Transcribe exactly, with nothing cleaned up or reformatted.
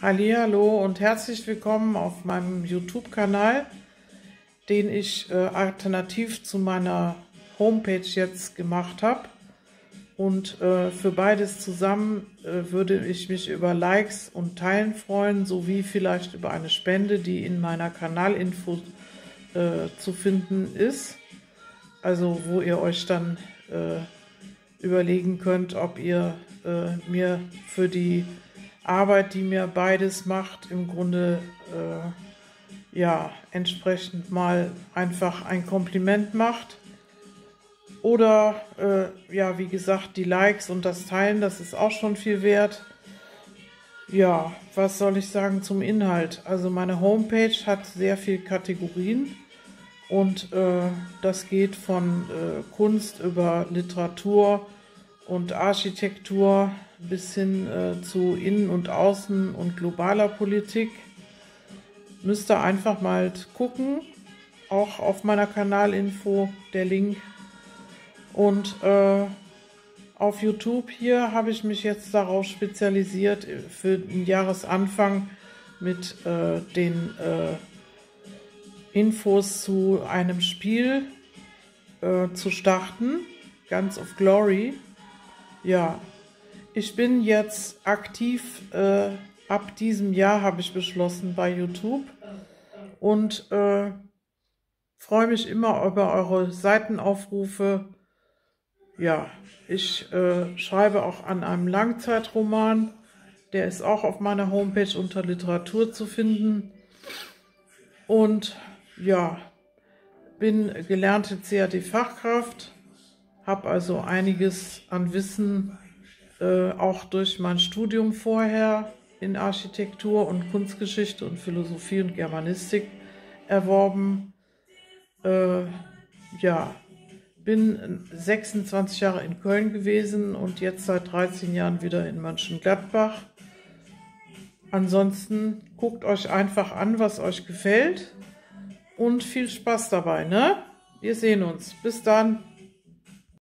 Hallihallo und herzlich willkommen auf meinem YouTube-Kanal, den ich äh, alternativ zu meiner Homepage jetzt gemacht habe. Und äh, für beides zusammen äh, würde ich mich über Likes und Teilen freuen, sowie vielleicht über eine Spende, die in meiner Kanalinfo äh, zu finden ist. Also wo ihr euch dann äh, überlegen könnt, ob ihr äh, mir für die Arbeit, die mir beides macht, im Grunde äh, ja entsprechend mal einfach ein Kompliment macht. Oder äh, ja, wie gesagt, die Likes und das Teilen, das ist auch schon viel wert. Ja, was soll ich sagen zum Inhalt? Also meine Homepage hat sehr viele Kategorien und äh, das geht von äh, Kunst über Literatur und Architektur bis hin äh, zu Innen- und Außen- und globaler Politik. Müsst ihr einfach mal gucken, auch auf meiner Kanalinfo, der Link. Und äh, auf YouTube hier habe ich mich jetzt darauf spezialisiert, für den Jahresanfang mit äh, den äh, Infos zu einem Spiel äh, zu starten, Guns of Glory. Ja, ich bin jetzt aktiv, äh, ab diesem Jahr habe ich beschlossen bei YouTube und äh, freue mich immer über eure Seitenaufrufe. Ja, ich äh, schreibe auch an einem Langzeitroman, der ist auch auf meiner Homepage unter Literatur zu finden. Und ja, bin gelernte C A D-Fachkraft, habe also einiges an Wissen äh, auch durch mein Studium vorher in Architektur und Kunstgeschichte und Philosophie und Germanistik erworben. Äh, ja, bin sechsundzwanzig Jahre in Köln gewesen und jetzt seit dreizehn Jahren wieder in Mönchengladbach. Ansonsten guckt euch einfach an, was euch gefällt und viel Spaß dabei, ne? Wir sehen uns. Bis dann.